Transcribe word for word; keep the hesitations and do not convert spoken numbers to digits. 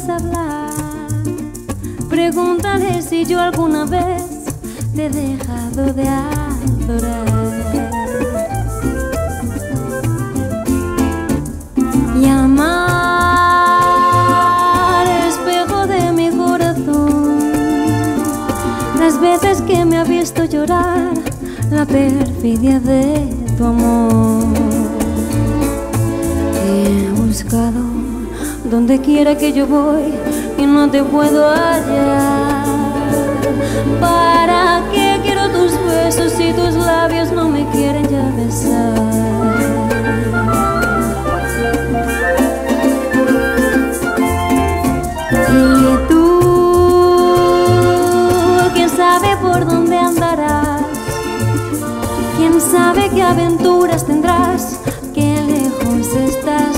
quieres hablar, pregúntale si yo alguna vez te he dejado de adorar. Y amar, espejo de mi corazón, las veces que me ha visto llorar, la perfidia de tu amor. Te he buscado donde quiera que yo voy y no te puedo hallar. ¿Para qué quiero tus besos si tus labios no me quieren ya besar? Y tú, quién sabe por dónde andarás, quién sabe qué aventuras tendrás, qué lejos estás